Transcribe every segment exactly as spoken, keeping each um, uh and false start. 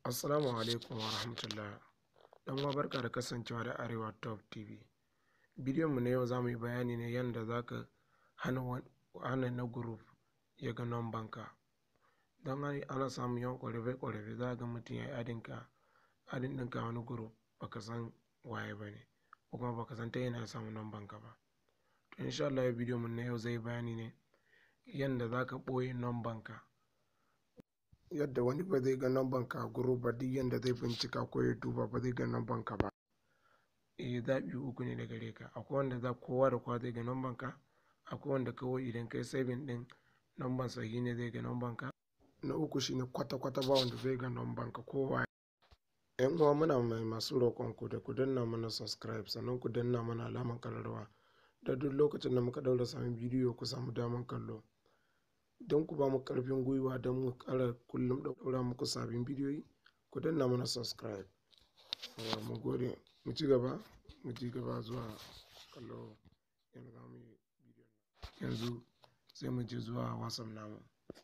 Assalamu alaikum wa rahmatullah. Dan uwa barka da kasancewa da Arewa Top T V. Bidiyon mu na yau za mu yi bayani ne yadda za ka hana hana na group ya ga numban ka. Don ana samun yawan ƙorafe-ƙorafe za ga mutum ya yi adin ka adin ɗinka wani group baka san waye ba ne ko kuma baka san ta yana ya samu numban ka ba. To insha Allah bidiyon mu na yau zai bayani ne yadda za ka ɓoye numban ka. Yadda wani ba zai ga numban ka a group ba, duk yadda zai bincika ko ya duba ba zai ga numban ka ba. Eh, zaɓi uku ne da gare ka. Akwai wanda za kowa da kowa zai ga numban ka, akwai wanda kawai idan kai saving ɗin numban sa shi ne zai ga numban ka. Na uku shine kwata-kwata ba wanda zai ga numban ka kowa. Yan uwa muna mai masu roƙon ku da ku danna mana subscribe, sannan ku danna mana alamar ƙararrawa da duk lokacin da muka ɗaura samun bidiyo ku samu daman kallo. Don ku ba mu ƙarfin gwiwa don mu ƙara kullum ɗaura muku sabbin bidiyoyi, ku danna mana subscribe. Mu gode, mu ci gaba, mu ci gaba zuwa kallo yanzu za mu yi bidiyon. Yanzu sai mu je zuwa WhatsApp namu.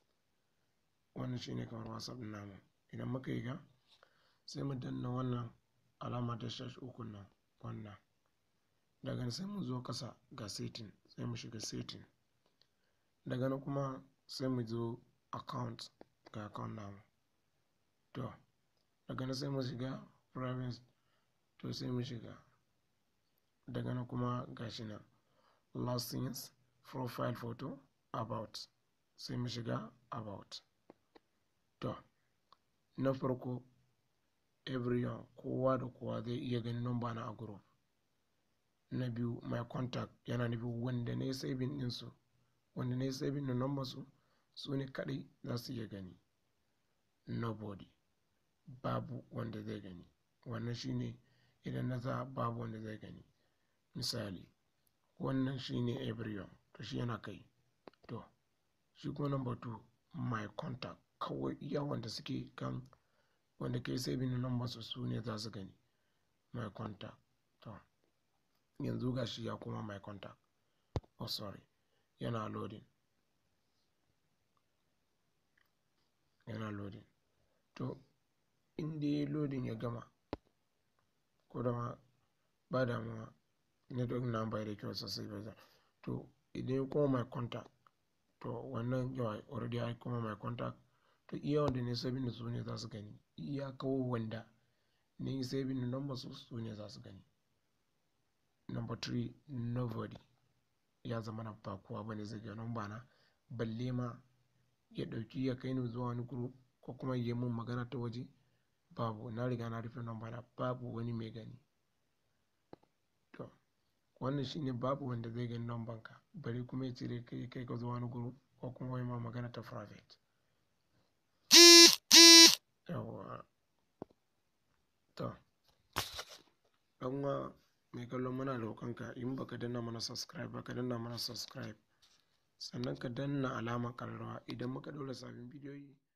Wannan shine kamar WhatsApp namu. Idan muka yi ga sai mu danna wannan alama ta shash uku nan wannan. Daga nan sai mu zo ƙasa ga setting, sai mu shiga setting. Daga nan kuma sai mu zo account ga account namu. To daga nan sai mu shiga privacy, to sai mu shiga. Daga nan kuma gashi nan last things, profile photo, about, sai mu shiga about. To na farko everyone, kowa da kowa zai iya ganin number na a group. Na biyu my contact, yana nufin wanda ne saving ɗinsu, wanda ne saving da number su su ne kaɗai za su iya gani. Nobody, babu wanda zai gani. Wannan shine idan na za babu wanda zai gani. Misali wannan shine everyone, to shi yana kai. To shi kuma number two my contact, kawai iya wanda suke kan wanda ke saving da number su su ne za su gani. My contact. To yanzu ga shi ya kuma my contact. Oh sorry, yana loading. Yana loading. To in dai loading ya gama, ko da ma ba damuwa network na bai da kyau sosai ba. To idan ya koma my contact, to wannan yawa already ya koma my contact. To iya wanda ne saving da su ne za su gani. Iya kawai wanda ne saving da number su su ne za su gani. Number three nobody, ya zama na ba kowa bane zai ga number na, balle ma ya ɗauki ya kai ni zuwa wani group ko kuma ya yi mun magana ta waje. Babu, na riga na rufe number na, babu wani mai gani. To wannan shine babu wanda zai gani number ka, bari kuma ya cire kai kai ka zuwa wani group ko kuma ya ma magana ta private. Yawwa. To ɗan uwa mai kallon muna roƙon ka, in baka danna mana subscribe ba ka danna mana subscribe, sannan ka danna alamar ƙararrawa idan muka ɗaura sabbin bidiyoyi